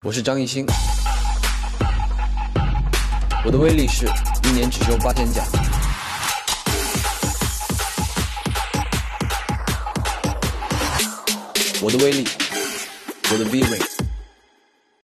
我是张艺兴，我的威力是1年只休8天假。我的威力，我的 V rate。